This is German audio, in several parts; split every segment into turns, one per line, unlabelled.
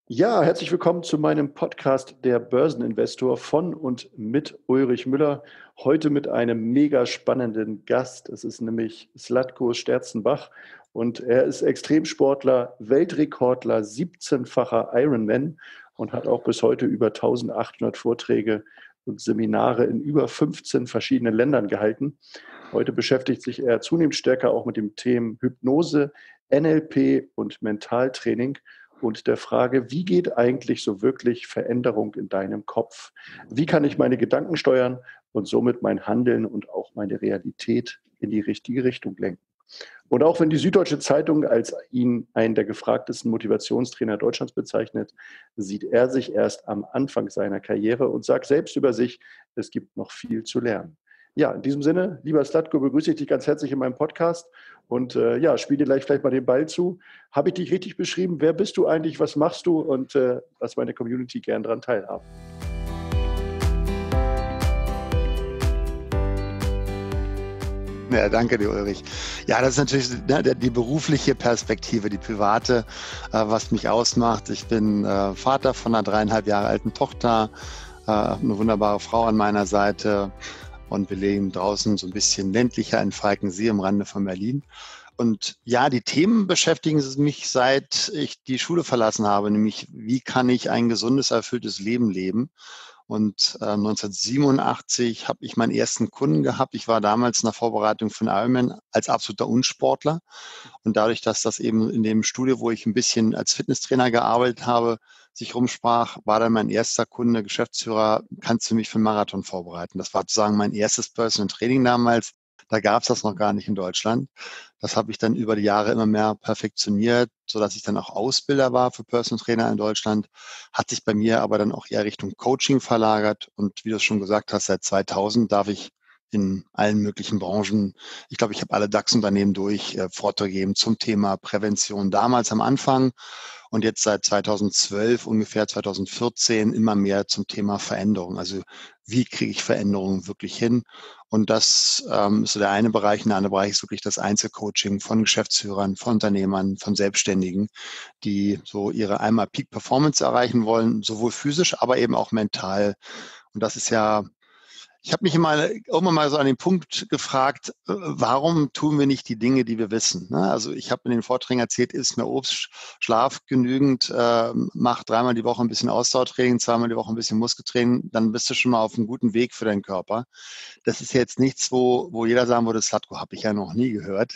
Ja, herzlich willkommen zu meinem Podcast Der Börseninvestor von und mit Ulrich Müller. Heute mit einem mega spannenden Gast. Es ist nämlich Zlatko Sterzenbach und er ist Extremsportler, Weltrekordler, 17-facher Ironman und hat auch bis heute über 1800 Vorträge und Seminare in über 15 verschiedenen Ländern gehalten. Heute beschäftigt sich er zunehmend stärker auch mit dem Thema Hypnose, NLP und Mentaltraining und der Frage, wie geht eigentlich so wirklich Veränderung in deinem Kopf? Wie kann ich meine Gedanken steuern und somit mein Handeln und auch meine Realität in die richtige Richtung lenken? Und auch wenn die Süddeutsche Zeitung als ihn einen der gefragtesten Motivationstrainer Deutschlands bezeichnet, sieht er sich erst am Anfang seiner Karriere und sagt selbst über sich, es gibt noch viel zu lernen. Ja, in diesem Sinne, lieber Zlatko, begrüße ich dich ganz herzlich in meinem Podcast und spiele dir gleich vielleicht mal den Ball zu. Habe ich dich richtig beschrieben? Wer bist du eigentlich? Was machst du? Und lass meine Community gern daran teilhaben.
Ja, danke dir, Ulrich. Ja, das ist natürlich die berufliche Perspektive, die private, was mich ausmacht. Ich bin Vater von einer 3,5 Jahre alten Tochter, eine wunderbare Frau an meiner Seite und wir leben draußen so ein bisschen ländlicher in Falkensee am Rande von Berlin. Und ja, die Themen beschäftigen mich, seit ich die Schule verlassen habe, nämlich wie kann ich ein gesundes, erfülltes Leben leben? Und 1987 habe ich meinen ersten Kunden gehabt. Ich war damals in der Vorbereitung für einen Ironman als absoluter Unsportler. Und dadurch, dass das eben in dem Studio, wo ich ein bisschen als Fitnesstrainer gearbeitet habe, sich rumsprach, war dann mein erster Kunde, Geschäftsführer, kannst du mich für einen Marathon vorbereiten? Das war sozusagen mein erstes Personal Training damals. Da gab es das noch gar nicht in Deutschland. Das habe ich dann über die Jahre immer mehr perfektioniert, sodass ich dann auch Ausbilder war für Personal Trainer in Deutschland. Hat sich bei mir aber dann auch eher Richtung Coaching verlagert. Und wie du es schon gesagt hast, seit 2000 darf ich in allen möglichen Branchen, ich glaube, ich habe alle DAX-Unternehmen durch, Vorträge geben zum Thema Prävention damals am Anfang und jetzt seit 2012, ungefähr 2014, immer mehr zum Thema Veränderung. Also wie kriege ich Veränderungen wirklich hin? Und das ist so der eine Bereich. Und der andere Bereich ist wirklich das Einzelcoaching von Geschäftsführern, von Unternehmern, von Selbstständigen, die so ihre einmal Peak Performance erreichen wollen, sowohl physisch, aber eben auch mental. Und das ist ja, ich habe mich immer irgendwann mal so an den Punkt gefragt, warum tun wir nicht die Dinge, die wir wissen? Ne? Also ich habe in den Vorträgen erzählt, isst mehr Obst, schlaf genügend, mach 3-mal die Woche ein bisschen Ausdauertraining, 2-mal die Woche ein bisschen Muskeltraining, dann bist du schon mal auf einem guten Weg für deinen Körper. Das ist jetzt nichts, wo jeder sagen würde, Zlatko habe ich ja noch nie gehört.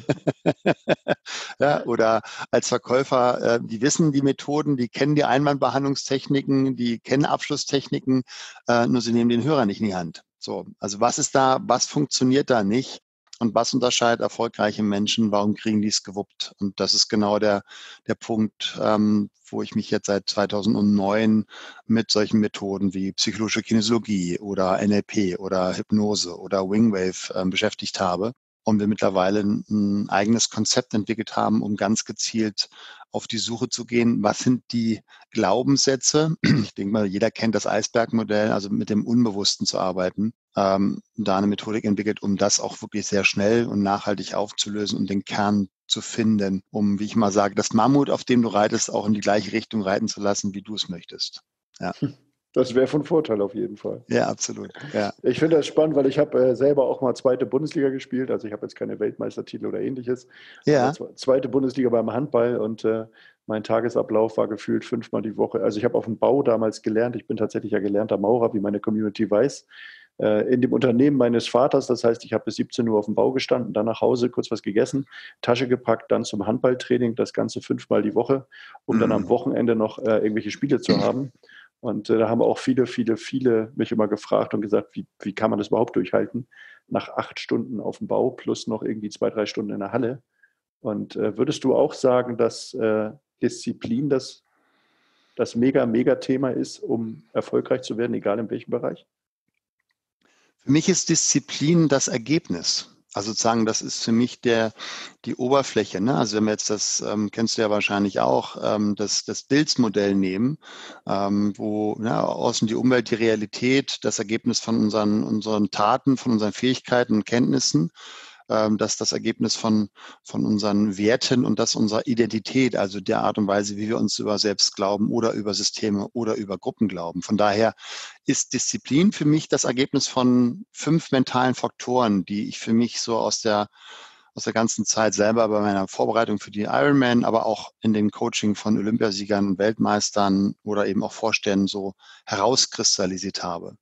Ja, oder als Verkäufer, die wissen die Methoden, die kennen die Einwandbehandlungstechniken, die kennen Abschlusstechniken, nur sie nehmen den Hörer nicht in die Hand. So, also was ist da, was funktioniert da nicht? Und was unterscheidet erfolgreiche Menschen? Warum kriegen die es gewuppt? Und das ist genau der Punkt, wo ich mich jetzt seit 2009 mit solchen Methoden wie psychologische Kinesiologie oder NLP oder Hypnose oder Wingwave beschäftigt habe. Und wir mittlerweile ein eigenes Konzept entwickelt haben, um ganz gezielt auf die Suche zu gehen. Was sind die Glaubenssätze? Ich denke mal, jeder kennt das Eisbergmodell, also mit dem Unbewussten zu arbeiten. Da eine Methodik entwickelt, um das auch wirklich sehr schnell und nachhaltig aufzulösen und den Kern zu finden, um, wie ich mal sage, das Mammut, auf dem du reitest, auch in die gleiche Richtung reiten zu lassen, wie du es möchtest. Ja,
Das wäre von Vorteil auf jeden Fall.
ja, absolut. Ja,
Ich finde das spannend, weil ich habe selber auch mal zweite Bundesliga gespielt. Also ich habe jetzt keine Weltmeistertitel oder ähnliches, aber
ja.
zweite Bundesliga beim Handball und mein Tagesablauf war gefühlt 5-mal die Woche. Also ich habe auf dem Bau damals gelernt. Ich bin tatsächlich ja gelernter Maurer, wie meine Community weiß. In dem Unternehmen meines Vaters, das heißt, ich habe bis 17 Uhr auf dem Bau gestanden, dann nach Hause kurz was gegessen, Tasche gepackt, dann zum Handballtraining, das Ganze 5-mal die Woche, um dann am
Mm.
Wochenende noch irgendwelche Spiele zu haben. Und da haben auch viele mich immer gefragt und gesagt, wie kann man das überhaupt durchhalten? Nach 8 Stunden auf dem Bau plus noch irgendwie 2-3 Stunden in der Halle. Und würdest du auch sagen, dass Disziplin das mega Thema ist, um erfolgreich zu werden, egal in welchem Bereich?
Für mich ist Disziplin das Ergebnis. Also sozusagen, das ist für mich die Oberfläche. Ne? Also wenn wir jetzt das, kennst du ja wahrscheinlich auch, das Dills-Modell nehmen, wo außen die Umwelt, die Realität, das Ergebnis von unseren Taten, von unseren Fähigkeiten und Kenntnissen. dass das Ergebnis von unseren Werten und das unserer Identität, also der Art und Weise, wie wir uns über selbst glauben oder über Systeme oder über Gruppen glauben. Von daher ist Disziplin für mich das Ergebnis von 5 mentalen Faktoren, die ich für mich so aus der ganzen Zeit selber bei meiner Vorbereitung für die Ironman, aber auch in den Coaching von Olympiasiegern, Weltmeistern oder eben auch Vorständen so herauskristallisiert habe.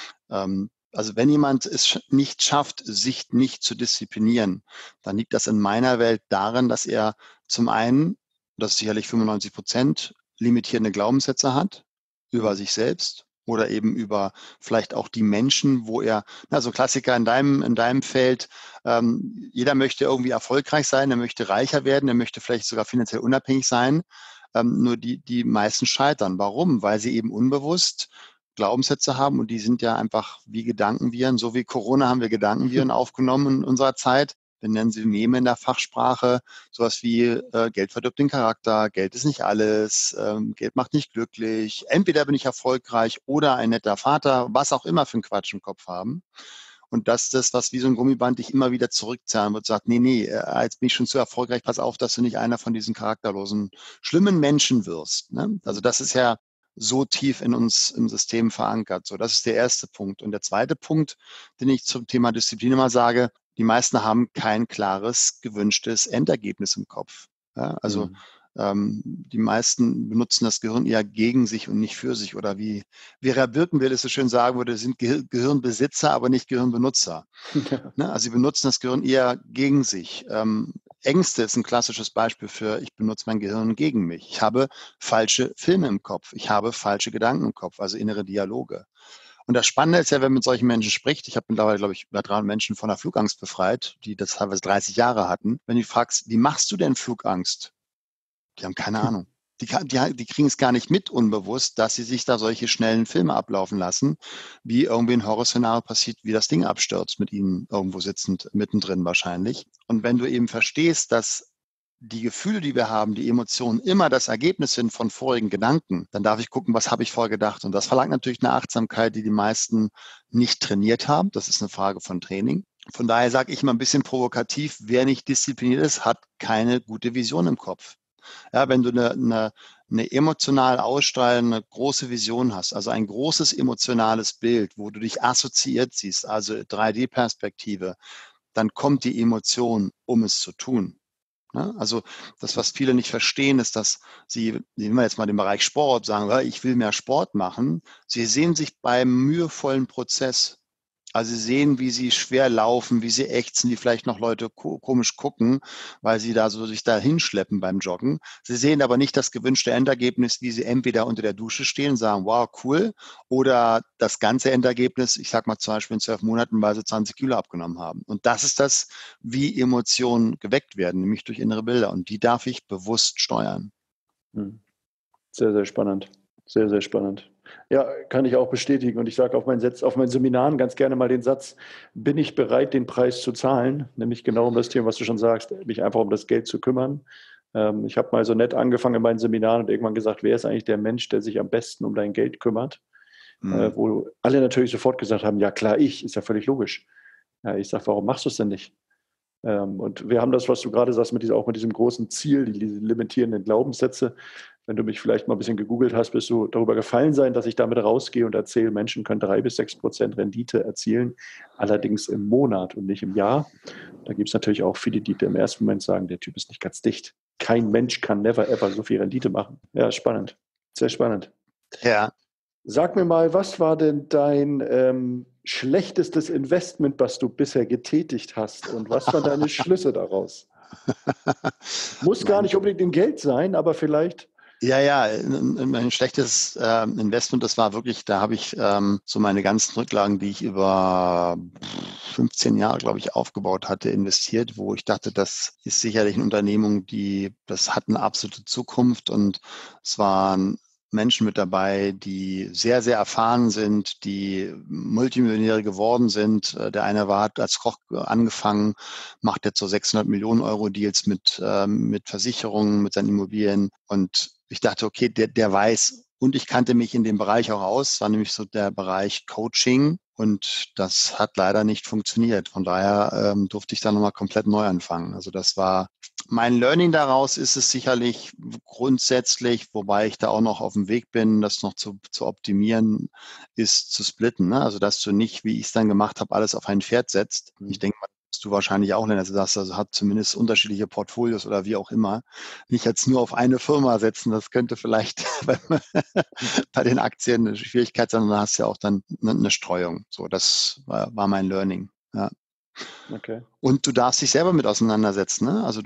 Also wenn jemand es nicht schafft, sich nicht zu disziplinieren, dann liegt das in meiner Welt darin, dass er zum einen, das ist sicherlich 95%, limitierende Glaubenssätze hat über sich selbst oder eben über vielleicht auch die Menschen, wo er, also Klassiker in deinem Feld, jeder möchte irgendwie erfolgreich sein, er möchte reicher werden, er möchte vielleicht sogar finanziell unabhängig sein. Nur die meisten scheitern. Warum? Weil sie eben unbewusst Glaubenssätze haben und die sind ja einfach wie Gedankenviren. So wie Corona haben wir Gedankenviren aufgenommen in unserer Zeit. Wir nennen sie Meme in der Fachsprache. Sowas wie Geld verdirbt den Charakter, Geld ist nicht alles, Geld macht nicht glücklich. Entweder bin ich erfolgreich oder ein netter Vater, was auch immer für einen Quatsch im Kopf haben. Und das ist das, was wie so ein Gummiband dich immer wieder zurückzahlen wird, sagt, nee, jetzt bin ich schon zu erfolgreich, pass auf, dass du nicht einer von diesen charakterlosen, schlimmen Menschen wirst. Ne? Also das ist ja so tief in uns im System verankert. So, das ist der erste Punkt. Und der zweite Punkt, den ich zum Thema Disziplin immer sage, die meisten haben kein klares, gewünschtes Endergebnis im Kopf. Ja, also die meisten benutzen das Gehirn eher gegen sich und nicht für sich. Oder wie Vera Birkenbild es so schön sagen würde, sind Gehirnbesitzer, aber nicht Gehirnbenutzer.
Ja.
Ne? Also sie benutzen das Gehirn eher gegen sich. Ängste ist ein klassisches Beispiel für, ich benutze mein Gehirn gegen mich. Ich habe falsche Filme im Kopf. Ich habe falsche Gedanken im Kopf, also innere Dialoge. Und das Spannende ist ja, wenn man mit solchen Menschen spricht, ich habe mittlerweile, glaube ich, über 300 Menschen von der Flugangst befreit, die das teilweise 30 Jahre hatten. Wenn du fragst, wie machst du denn Flugangst? Die haben keine Ahnung. Die kriegen es gar nicht mit unbewusst, dass sie sich da solche schnellen Filme ablaufen lassen, wie irgendwie ein Horrorszenario passiert, wie das Ding abstürzt mit ihnen irgendwo sitzend, mittendrin wahrscheinlich. Und wenn du eben verstehst, dass die Gefühle, die wir haben, die Emotionen immer das Ergebnis sind von vorigen Gedanken, dann darf ich gucken, was habe ich vorher gedacht. Und das verlangt natürlich eine Achtsamkeit, die die meisten nicht trainiert haben. Das ist eine Frage von Training. Von daher sage ich mal ein bisschen provokativ, wer nicht diszipliniert ist, hat keine gute Vision im Kopf. Ja, wenn du eine emotional ausstrahlende große Vision hast, also ein großes emotionales Bild, wo du dich assoziiert siehst, also 3D-Perspektive, dann kommt die Emotion, um es zu tun. Ja, also das, was viele nicht verstehen, ist, dass sie, nehmen wir jetzt mal den Bereich Sport, sagen, ich will mehr Sport machen. Sie sehen sich beim mühevollen Prozess. Also sie sehen, wie sie schwer laufen, wie sie ächzen, wie vielleicht noch Leute komisch gucken, weil sie da so sich da hinschleppen beim Joggen. Sie sehen aber nicht das gewünschte Endergebnis, wie sie entweder unter der Dusche stehen und sagen, wow, cool, oder das ganze Endergebnis, ich sag mal zum Beispiel in 12 Monaten, weil sie 20 Kilo abgenommen haben. Und das ist das, wie Emotionen geweckt werden, nämlich durch innere Bilder. Und die darf ich bewusst steuern.
Sehr, sehr spannend. Sehr, sehr spannend. Ja, kann ich auch bestätigen. Und ich sage auf meinen Seminaren ganz gerne mal den Satz, bin ich bereit, den Preis zu zahlen? Nämlich genau um das Thema, was du schon sagst, mich einfach um das Geld zu kümmern. Ich habe mal so nett angefangen in meinen Seminaren und irgendwann gesagt, wer ist eigentlich der Mensch, der sich am besten um dein Geld kümmert? Wo alle natürlich sofort gesagt haben, ja klar, ist ja völlig logisch. Ja, ich sage, warum machst du es denn nicht? Und wir haben das, was du gerade sagst, auch mit diesem großen Ziel, die limitierenden Glaubenssätze. Wenn du mich vielleicht mal ein bisschen gegoogelt hast, wirst du darüber gefallen sein, dass ich damit rausgehe und erzähle, Menschen können 3-6% Rendite erzielen, allerdings im Monat und nicht im Jahr. Da gibt es natürlich auch viele, die im ersten Moment sagen, der Typ ist nicht ganz dicht. Kein Mensch kann never ever so viel Rendite machen. Ja, spannend. Sehr spannend.
Ja.
Sag mir mal, was war denn dein schlechtestes Investment, was du bisher getätigt hast? Und was waren deine Schlüsse daraus? Muss gar nicht unbedingt in Geld sein, aber vielleicht.
Ja, ein schlechtes Investment, das war wirklich, da habe ich so meine ganzen Rücklagen, die ich über 15 Jahre, glaube ich, aufgebaut hatte, investiert, wo ich dachte, das ist sicherlich eine Unternehmung, das hat eine absolute Zukunft, und es waren Menschen mit dabei, die sehr, sehr erfahren sind, die Multimillionäre geworden sind. Der eine hat als Koch angefangen, macht jetzt so 600 Millionen Euro Deals mit Versicherungen, mit seinen Immobilien. Und ich dachte, okay, der weiß. Und ich kannte mich in dem Bereich auch aus. Das war nämlich so der Bereich Coaching Und das hat leider nicht funktioniert. Von daher durfte ich dann nochmal komplett neu anfangen. Also das war mein Learning daraus ist es sicherlich grundsätzlich, wobei ich da auch noch auf dem Weg bin, das noch zu optimieren, ist zu splitten. Ne? Also dass du nicht, wie ich es dann gemacht habe, alles auf ein Pferd setzt. Ich denke mal, dass du wahrscheinlich auch, wenn du sagst, also hat zumindest unterschiedliche Portfolios oder wie auch immer, nicht jetzt nur auf eine Firma setzen. Das könnte vielleicht bei den Aktien eine Schwierigkeit sein, sondern hast ja auch dann eine Streuung. So, das war mein Learning. Ja.
Okay.
Und du darfst dich selber mit auseinandersetzen. Ne? Also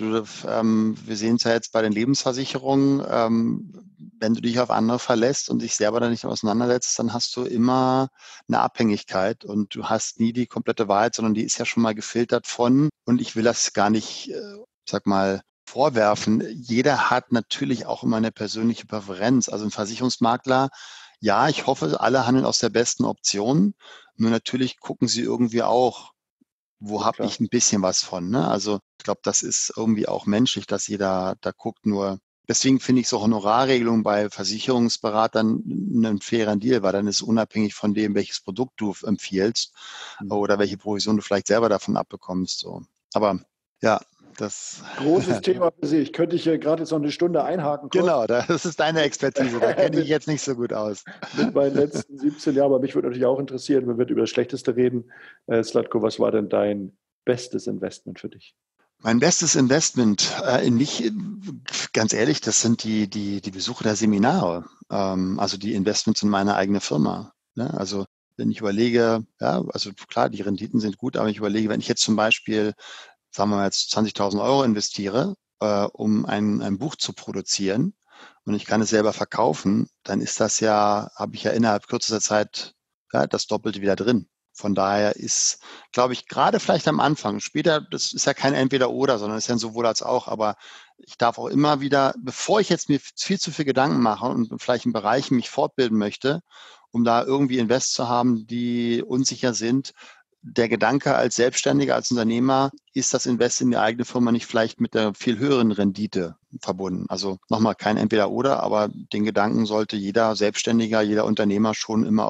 wir sehen es ja jetzt bei den Lebensversicherungen, wenn du dich auf andere verlässt und dich selber da nicht auseinandersetzt, dann hast du immer eine Abhängigkeit und du hast nie die komplette Wahrheit, sondern die ist ja schon mal gefiltert von, und ich will das gar nicht, sag mal, vorwerfen. Jeder hat natürlich auch immer eine persönliche Präferenz. Also ein Versicherungsmakler, ja, ich hoffe, alle handeln aus der besten Option. Nur natürlich gucken sie irgendwie auch, wo
Ja,
habe
klar.
ich ein bisschen was von, ne? Also, ich glaube, das ist irgendwie auch menschlich, dass jeder da guckt. Nur deswegen finde ich so Honorarregelungen bei Versicherungsberatern 'nen fairen Deal, weil dann ist unabhängig von dem, welches Produkt du empfiehlst oder welche Provision du vielleicht selber davon abbekommst, so. Aber ja, das
Großes Thema für sich. Könnte ich hier gerade jetzt noch eine Stunde einhaken kurz?
genau, das ist deine Expertise. Da kenne ich
mit,
jetzt nicht so gut aus.
mit meinen letzten 17 Jahren. Aber mich würde natürlich auch interessieren, wenn wir über das Schlechteste reden. Zlatko, was war denn dein bestes Investment für dich?
Mein bestes Investment in mich, ganz ehrlich, das sind die Besuche der Seminare, also die Investments in meine eigene Firma. Ne? Also wenn ich überlege, ja, also klar, die Renditen sind gut, aber ich überlege, wenn ich jetzt zum Beispiel, sagen wir mal jetzt 20.000 Euro investiere, um ein Buch zu produzieren und ich kann es selber verkaufen, dann ist das ja, habe ich ja innerhalb kürzester Zeit das Doppelte wieder drin. Von daher ist, glaube ich, gerade vielleicht am Anfang, später, das ist ja kein Entweder-Oder, sondern es ist ja ein sowohl als auch, aber ich darf auch immer wieder, bevor ich jetzt mir viel zu viel Gedanken mache und vielleicht in Bereichen mich fortbilden möchte, um da irgendwie Invest zu haben, die unsicher sind, der Gedanke als Selbstständiger, als Unternehmer, ist das Invest in die eigene Firma nicht vielleicht mit der viel höheren Rendite verbunden? Also nochmal kein Entweder-Oder, aber den Gedanken sollte jeder Selbstständiger, jeder Unternehmer schon immer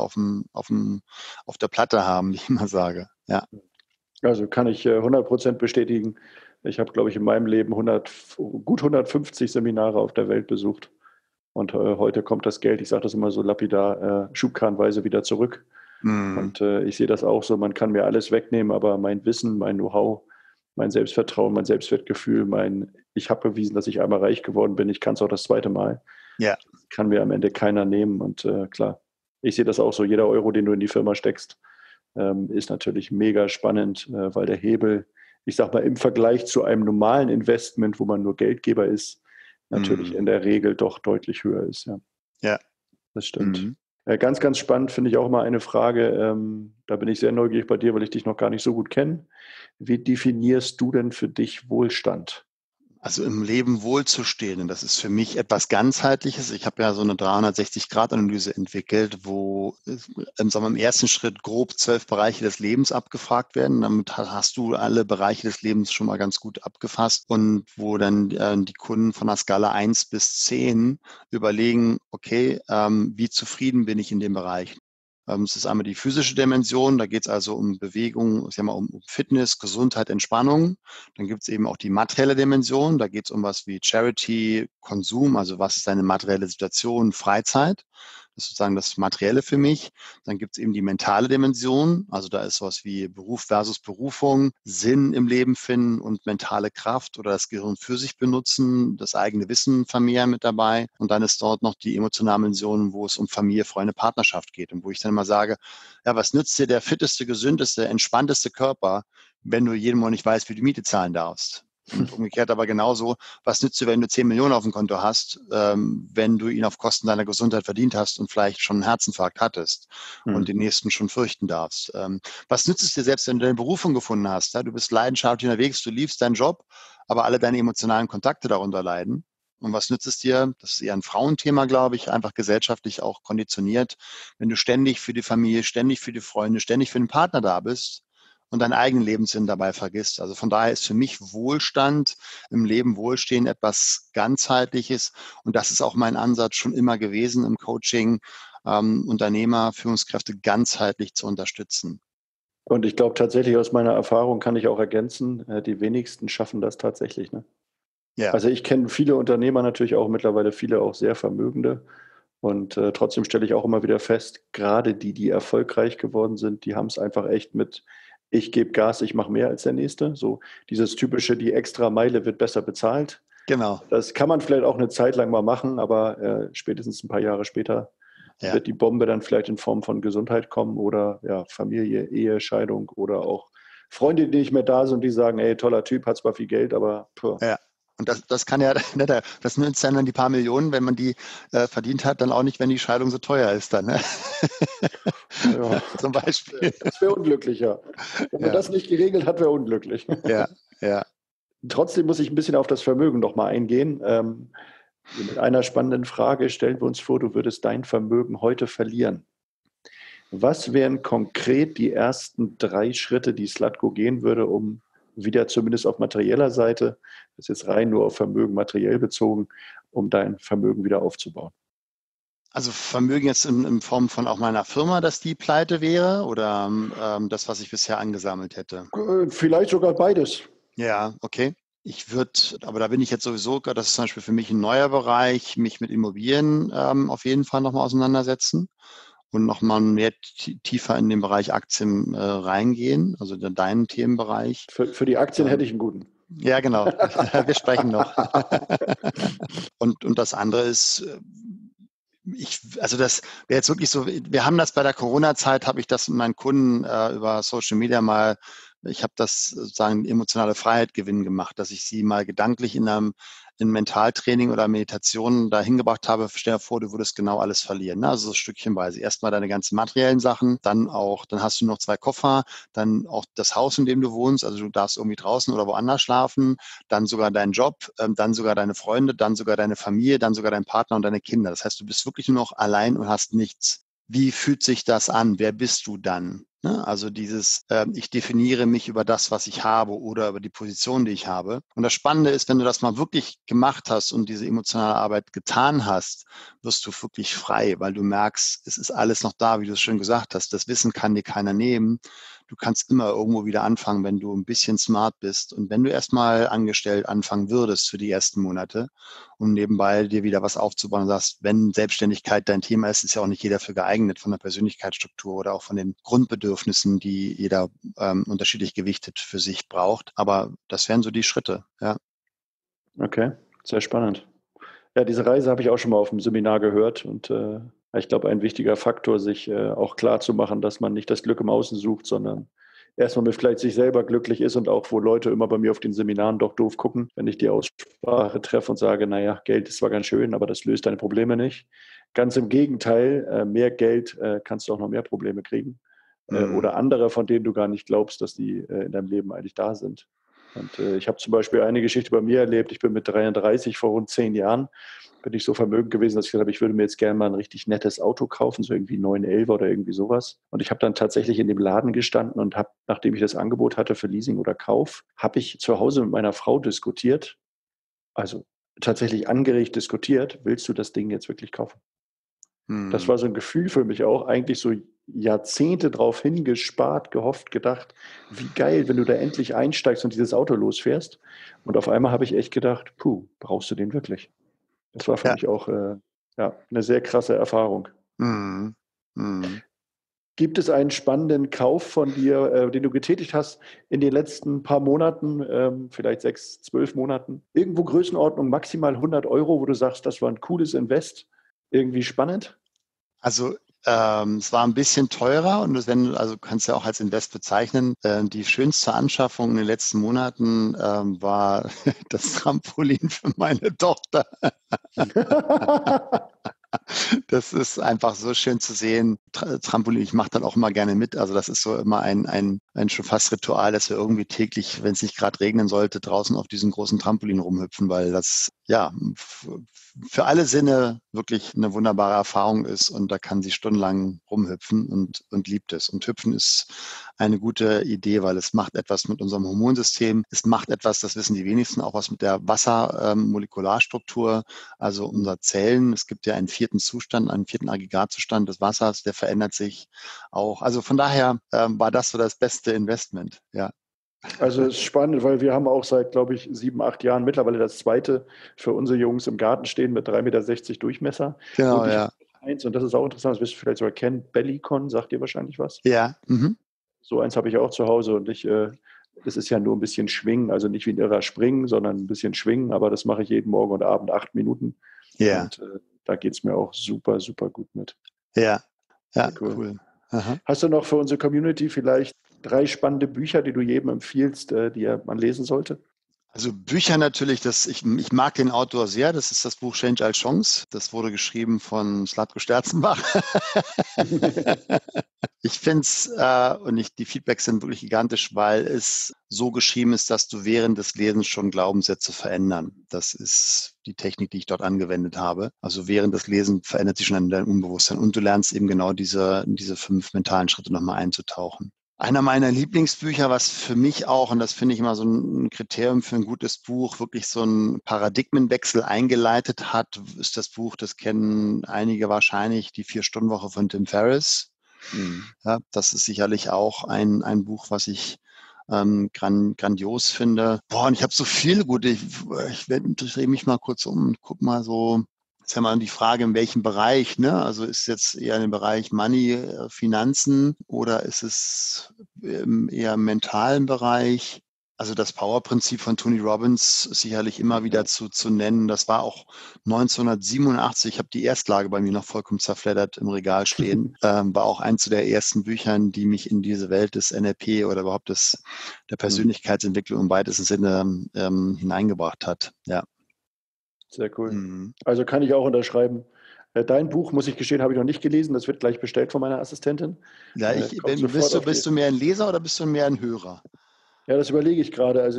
auf der Platte haben, wie ich immer sage. Ja.
Also kann ich 100% bestätigen. Ich habe, glaube ich, in meinem Leben gut 150 Seminare auf der Welt besucht. Und heute kommt das Geld, ich sage das immer so lapidar, schubkarrenweise wieder zurück.
Mhm.
Und ich sehe das auch so, man kann mir alles wegnehmen, aber mein Wissen, mein Know-how, mein Selbstvertrauen, mein Selbstwertgefühl, ich habe bewiesen, dass ich einmal reich geworden bin, ich kann es auch das zweite Mal.
Ja.
Das kann mir am Ende keiner nehmen. Und klar, ich sehe das auch so, jeder Euro, den du in die Firma steckst, ist natürlich mega spannend, weil der Hebel, ich sag mal, im Vergleich zu einem normalen Investment, wo man nur Geldgeber ist, natürlich in
Mhm.
der Regel doch deutlich höher ist. Ja,
Ja.
das stimmt.
Mhm.
Ganz, ganz spannend finde ich auch mal eine Frage, da bin ich sehr neugierig bei dir, weil ich dich noch gar nicht so gut kenne. Wie definierst du denn für dich Wohlstand?
Also im Leben wohlzustehen. Und das ist für mich etwas Ganzheitliches. Ich habe ja so eine 360-Grad-Analyse entwickelt, wo sagen wir, im ersten Schritt grob 12 Bereiche des Lebens abgefragt werden. Damit hast du alle Bereiche des Lebens schon mal ganz gut abgefasst und wo dann die Kunden von der Skala 1 bis 10 überlegen, okay, wie zufrieden bin ich in dem Bereich? Es ist einmal die physische Dimension, da geht es also um Bewegung, ich sag mal, um Fitness, Gesundheit, Entspannung. Dann gibt es eben auch die materielle Dimension, da geht es um was wie Charity, Konsum, also was ist deine materielle Situation, Freizeit. Das ist sozusagen das Materielle für mich. Dann gibt es eben die mentale Dimension, also da ist sowas wie Beruf versus Berufung, Sinn im Leben finden und mentale Kraft oder das Gehirn für sich benutzen, das eigene Wissen vermehren mit dabei. Und dann ist dort noch die emotionale Dimension, wo es um Familie, Freunde, Partnerschaft geht und wo ich dann immer sage, ja, was nützt dir der fitteste, gesündeste, entspannteste Körper, wenn du jeden Monat nicht weißt, wie du Miete zahlen darfst? Und umgekehrt aber genauso, was nützt dir, wenn du 10 Millionen auf dem Konto hast, wenn du ihn auf Kosten deiner Gesundheit verdient hast und vielleicht schon einen Herzinfarkt hattest und den
Mhm.
nächsten schon fürchten darfst? Was nützt es dir selbst, wenn du deine Berufung gefunden hast? Ja? Du bist leidenschaftlich unterwegs, du liebst deinen Job, aber alle deine emotionalen Kontakte darunter leiden. Und was nützt es dir? Das ist eher ein Frauenthema, glaube ich, einfach gesellschaftlich auch konditioniert. Wenn du ständig für die Familie, ständig für die Freunde, ständig für den Partner da bist, und deinen eigenen Lebenssinn dabei vergisst. Also von daher ist für mich Wohlstand im Leben, Wohlstehen etwas ganzheitliches. Und das ist auch mein Ansatz schon immer gewesen im Coaching. Unternehmer, Führungskräfte ganzheitlich zu unterstützen.
Und ich glaube tatsächlich, aus meiner Erfahrung kann ich auch ergänzen, die wenigsten schaffen das tatsächlich. Ne?
Ja,
Also ich kenne viele Unternehmer natürlich auch, mittlerweile viele auch sehr Vermögende. Und trotzdem stelle ich auch immer wieder fest, gerade die, die erfolgreich geworden sind, die haben es einfach echt mit, ich gebe Gas, ich mache mehr als der Nächste. So dieses typische, die extra Meile wird besser bezahlt.
genau.
Das kann man vielleicht auch eine Zeit lang mal machen, aber spätestens ein paar Jahre später
Ja.
wird die Bombe dann vielleicht in Form von Gesundheit kommen oder ja, Familie, Ehe, Scheidung oder auch Freunde, die nicht mehr da sind, die sagen, ey, toller Typ, hat zwar viel Geld, aber puh.
Ja. Und das kann ja, das nützt dann die paar Millionen, wenn man die verdient hat, dann auch nicht, wenn die Scheidung so teuer ist dann. Ne?
Ja,
Zum Beispiel.
das wäre unglücklich, ja. Wenn man
Ja.
das nicht geregelt hat, wäre unglücklich.
Ja, ja.
Trotzdem muss ich ein bisschen auf das Vermögen nochmal eingehen. Mit einer spannenden Frage stellen wir uns vor, du würdest dein Vermögen heute verlieren. Was wären konkret die ersten 3 Schritte, die Slatko gehen würde, um wieder zumindest auf materieller Seite, das ist jetzt rein nur auf Vermögen materiell bezogen, um dein Vermögen wieder aufzubauen?
Also Vermögen jetzt in Form von auch meiner Firma, dass die pleite wäre oder das, was ich bisher angesammelt hätte?
Vielleicht sogar beides.
Ja, okay. Ich würde, aber da bin ich jetzt sowieso, das ist zum Beispiel für mich ein neuer Bereich, mich mit Immobilien auf jeden Fall nochmal auseinandersetzen und nochmal mehr tiefer in den Bereich Aktien reingehen, also deinen Themenbereich.
Für die Aktien hätte ich einen guten.
Ja, genau. Wir sprechen noch. Und das andere ist, also das wäre jetzt wirklich so, wir haben das bei der Corona-Zeit, habe ich das mit meinen Kunden über Social Media mal, ich habe das sozusagen emotionale Freiheit gewinnen gemacht, dass ich sie mal gedanklich in Mentaltraining oder Meditation dahin gebracht habe. Stell dir vor, du würdest genau alles verlieren. Ne? Also so stückchenweise. Erstmal deine ganzen materiellen Sachen, dann hast du noch 2 Koffer, dann auch das Haus, in dem du wohnst, also du darfst irgendwie draußen oder woanders schlafen, dann sogar deinen Job, dann sogar deine Freunde, dann sogar deine Familie, dann sogar dein Partner und deine Kinder. Das heißt, du bist wirklich nur noch allein und hast nichts. Wie fühlt sich das an? Wer bist du dann? Ne? Also ich definiere mich über das, was ich habe oder über die Position, die ich habe. Und das Spannende ist, wenn du das mal wirklich gemacht hast und diese emotionale Arbeit getan hast, wirst du wirklich frei, weil du merkst, es ist alles noch da, wie du es schön gesagt hast. Das Wissen kann dir keiner nehmen. Du kannst immer irgendwo wieder anfangen, wenn du ein bisschen smart bist. Und wenn du erstmal angestellt anfangen würdest für die ersten Monate, um nebenbei dir wieder was aufzubauen und sagst, wenn Selbstständigkeit dein Thema ist ja auch nicht jeder für geeignet von der Persönlichkeitsstruktur oder auch von den Grundbedürfnissen, die jeder unterschiedlich gewichtet für sich braucht. Aber das wären so die Schritte, ja.
Okay, sehr spannend. Ja, diese Reise habe ich auch schon mal auf dem Seminar gehört und ich glaube, ein wichtiger Faktor, sich auch klar zu machen, dass man nicht das Glück im Außen sucht, sondern erstmal mit vielleicht sich selber glücklich ist und auch, wo Leute immer bei mir auf den Seminaren doch doof gucken, wenn ich die Aussprache treffe und sage, naja, Geld ist zwar ganz schön, aber das löst deine Probleme nicht. Ganz im Gegenteil, mehr Geld kannst du auch noch mehr Probleme kriegen oder andere, von denen du gar nicht glaubst, dass die in deinem Leben eigentlich da sind. Und ich habe zum Beispiel eine Geschichte bei mir erlebt. Ich bin mit 33 vor rund 10 Jahren, bin ich so vermögend gewesen, dass ich gesagt habe, ich würde mir jetzt gerne mal ein richtig nettes Auto kaufen, so irgendwie 911 oder irgendwie sowas. Und ich habe dann tatsächlich in dem Laden gestanden und habe, nachdem ich das Angebot hatte für Leasing oder Kauf, habe ich zu Hause mit meiner Frau diskutiert, also tatsächlich angeregt diskutiert, willst du das Ding jetzt wirklich kaufen? Das war so ein Gefühl für mich auch, eigentlich so Jahrzehnte drauf hingespart, gehofft, gedacht, wie geil, wenn du da endlich einsteigst und dieses Auto losfährst. Und auf einmal habe ich echt gedacht, puh, brauchst du den wirklich? Das war für
Ja.
mich auch ja, eine sehr krasse Erfahrung.
Mhm. Mhm.
Gibt es einen spannenden Kauf von dir, den du getätigt hast in den letzten paar Monaten, vielleicht 6, 12 Monaten? Irgendwo Größenordnung maximal 100 Euro, wo du sagst, das war ein cooles Invest, irgendwie spannend?
Also es war ein bisschen teurer und also kannst ja auch als Invest bezeichnen. Die schönste Anschaffung in den letzten Monaten war das Trampolin für meine Tochter. Das ist einfach so schön zu sehen. Trampolin, ich mache dann auch immer gerne mit. Also das ist so immer ein schon fast Ritual, dass wir irgendwie täglich, wenn es nicht gerade regnen sollte, draußen auf diesem großen Trampolin rumhüpfen, weil das ja, für alle Sinne wirklich eine wunderbare Erfahrung ist und da kann sie stundenlang rumhüpfen und liebt es. Und Hüpfen ist eine gute Idee, weil es macht etwas mit unserem Hormonsystem. Es macht etwas, das wissen die wenigsten, auch was mit der Wassermolekularstruktur, also unserer Zellen. Es gibt ja einen vierten Zustand, einen vierten Aggregatzustand des Wassers, der verändert sich auch. Also von daher war das so das beste Investment, ja.
Also es ist spannend, weil wir haben auch seit, glaube ich, 7, 8 Jahren mittlerweile das zweite für unsere Jungs im Garten stehen mit 3,60 Meter Durchmesser.
Genau,
Und ich
ja.
habe eins, und das ist auch interessant, das wirst du vielleicht sogar kennen, Bellycon, sagt dir wahrscheinlich was.
Ja,
So eins habe ich auch zu Hause und das ist ja nur ein bisschen schwingen, also nicht wie ein irrer Springen, sondern ein bisschen schwingen, aber das mache ich jeden Morgen und Abend 8 Minuten.
ja,
Und da geht es mir auch super, super gut mit.
ja, ja,
Sehr cool.
cool. Aha.
Hast du noch für unsere Community vielleicht 3 spannende Bücher, die du jedem empfiehlst, die man lesen sollte?
Also Bücher natürlich, ich mag den Autor sehr, das ist das Buch Change als Chance. Das wurde geschrieben von Zlatko Sterzenbach. Ich finde es, die Feedbacks sind wirklich gigantisch, weil es so geschrieben ist, dass du während des Lesens schon Glaubenssätze verändern. Das ist die Technik, die ich dort angewendet habe. Also während des Lesens verändert sich schon dein Unbewusstsein und du lernst eben genau diese 5 mentalen Schritte nochmal einzutauchen. Einer meiner Lieblingsbücher, was für mich auch, und das finde ich immer so ein Kriterium für ein gutes Buch, wirklich so einen Paradigmenwechsel eingeleitet hat, ist das Buch, das kennen einige wahrscheinlich, die 4-Stunden-Woche von Tim Ferriss. Ja, das ist sicherlich auch ein Buch, was ich grandios finde. Boah, und ich habe so viele gute, ich drehe mich mal kurz um und guck mal so. Ist ja mal die Frage, in welchem Bereich, ne? Also ist jetzt eher im Bereich Money, Finanzen oder ist es eher im mentalen Bereich? Also das Power-Prinzip von Tony Robbins ist sicherlich immer wieder zu nennen. Das war auch 1987, ich habe die Erstlage bei mir noch vollkommen zerfleddert im Regal stehen, war auch eins der ersten Büchern, die mich in diese Welt des NLP oder überhaupt der Persönlichkeitsentwicklung im weitesten Sinne hineingebracht hat. Ja.
Sehr cool. Also kann ich auch unterschreiben. Dein Buch, muss ich gestehen, habe ich noch nicht gelesen. Das wird gleich bestellt von meiner Assistentin.
Ja,
Kommt sofort
bist du mehr ein Leser oder bist du mehr ein Hörer?
Ja, das überlege ich gerade. Also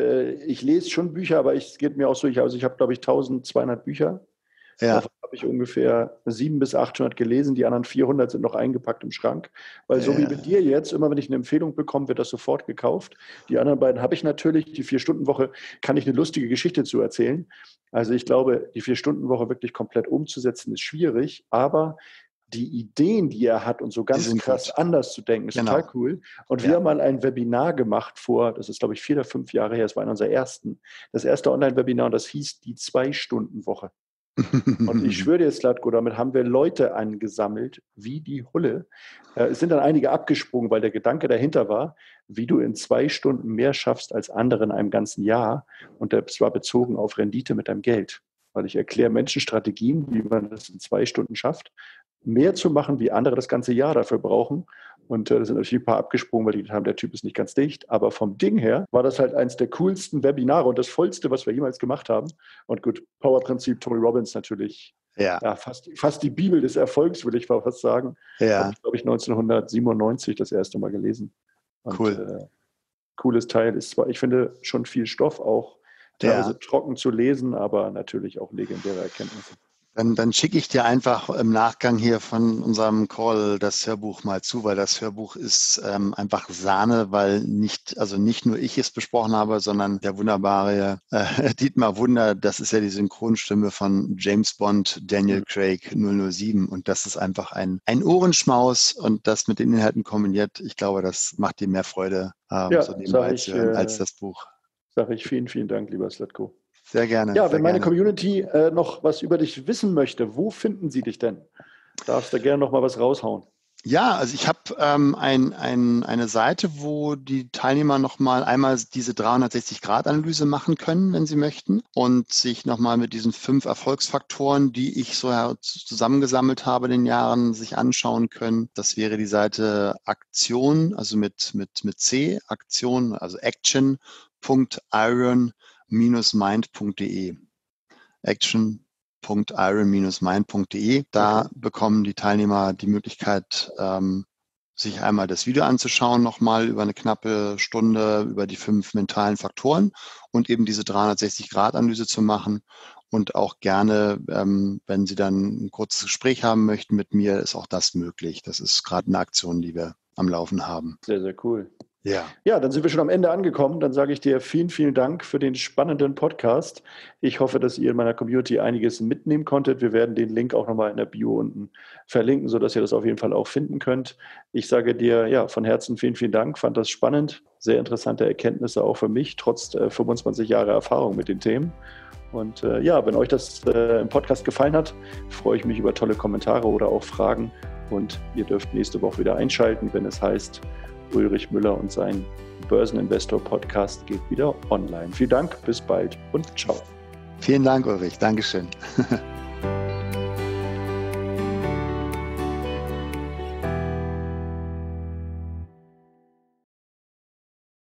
ich lese schon Bücher, aber es geht mir auch so. Also ich habe, glaube ich, 1200 Bücher.
Ja.
Davon habe ich ungefähr 700 bis 800 gelesen. Die anderen 400 sind noch eingepackt im Schrank. Weil so wie mit dir jetzt, immer wenn ich eine Empfehlung bekomme, wird das sofort gekauft. Die anderen beiden habe ich natürlich. Die 4-Stunden-Woche kann ich eine lustige Geschichte zu erzählen. Also ich glaube, die 4-Stunden-Woche wirklich komplett umzusetzen, ist schwierig. Aber die Ideen, die er hat und so ganz krass gut anders zu denken, ist total cool. Und wir haben mal ein Webinar gemacht das ist glaube ich 4 oder 5 Jahre her, das war einer unserer ersten, das erste Online-Webinar und das hieß die 2-Stunden-Woche. Und ich schwöre dir, Zlatko, damit haben wir Leute angesammelt, wie die Hulle. Es sind dann einige abgesprungen, weil der Gedanke dahinter war, wie du in 2 Stunden mehr schaffst als andere in einem ganzen Jahr. Und das war bezogen auf Rendite mit deinem Geld. Weil ich erkläre Menschen Strategien, wie man das in 2 Stunden schafft, mehr zu machen, wie andere das ganze Jahr dafür brauchen. Und da sind natürlich ein paar abgesprungen, weil die haben, der Typ ist nicht ganz dicht. Aber vom Ding her war das halt eins der coolsten Webinare und das vollste, was wir jemals gemacht haben. Und gut, Power-Prinzip, Tony Robbins natürlich. Ja, fast die Bibel des Erfolgs, will ich fast sagen.
Ja.
Habe ich, glaube ich, 1997 das erste Mal gelesen. Und,
cool.
Cooles Teil ist zwar, ich finde, schon viel Stoff, auch teilweise trocken zu lesen, aber natürlich auch legendäre Erkenntnisse.
Dann schicke ich dir einfach im Nachgang hier von unserem Call das Hörbuch mal zu, weil das Hörbuch ist einfach Sahne, weil nicht nur ich es besprochen habe, sondern der wunderbare Dietmar Wunder, das ist ja die Synchronstimme von James Bond, Daniel Craig 007 und das ist einfach ein Ohrenschmaus und das mit den Inhalten kombiniert, ich glaube, das macht dir mehr Freude, so nebenbei zu hören, als das Buch.
Sage ich vielen Dank, lieber Zlatko.
Sehr gerne.
Ja, wenn meine Community noch was über dich wissen möchte, wo finden sie dich denn? Darfst du gerne noch mal was raushauen?
Ja, also ich habe eine Seite, wo die Teilnehmer nochmal einmal diese 360-Grad-Analyse machen können, wenn sie möchten, und sich nochmal mit diesen 5 Erfolgsfaktoren, die ich so zusammengesammelt habe in den Jahren, sich anschauen können. Das wäre die Seite Aktion, also mit C, Aktion, also action.iron-mind.de. Action.iron-mind.de. Da bekommen die Teilnehmer die Möglichkeit, sich einmal das Video anzuschauen, nochmal über eine knappe Stunde über die 5 mentalen Faktoren und eben diese 360-Grad-Analyse zu machen. Und auch gerne, wenn Sie dann ein kurzes Gespräch haben möchten mit mir, ist auch das möglich. Das ist gerade eine Aktion, die wir am Laufen haben.
Sehr, sehr cool.
Ja.
Ja, dann sind wir schon am Ende angekommen. Dann sage ich dir vielen, vielen Dank für den spannenden Podcast. Ich hoffe, dass ihr in meiner Community einiges mitnehmen konntet. Wir werden den Link auch nochmal in der Bio unten verlinken, sodass ihr das auf jeden Fall auch finden könnt. Ich sage dir ja von Herzen vielen, vielen Dank. Fand das spannend. Sehr interessante Erkenntnisse auch für mich, trotz 25 Jahre Erfahrung mit den Themen. Und wenn euch das im Podcast gefallen hat, freue ich mich über tolle Kommentare oder auch Fragen. Und ihr dürft nächste Woche wieder einschalten, wenn es heißt, Ulrich Müller und sein Börseninvestor-Podcast geht wieder online. Vielen Dank, bis bald und ciao.
Vielen Dank, Ulrich. Dankeschön.